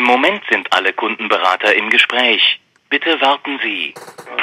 Moment sind alle Kundenberater im Gespräch. Bitte warten Sie.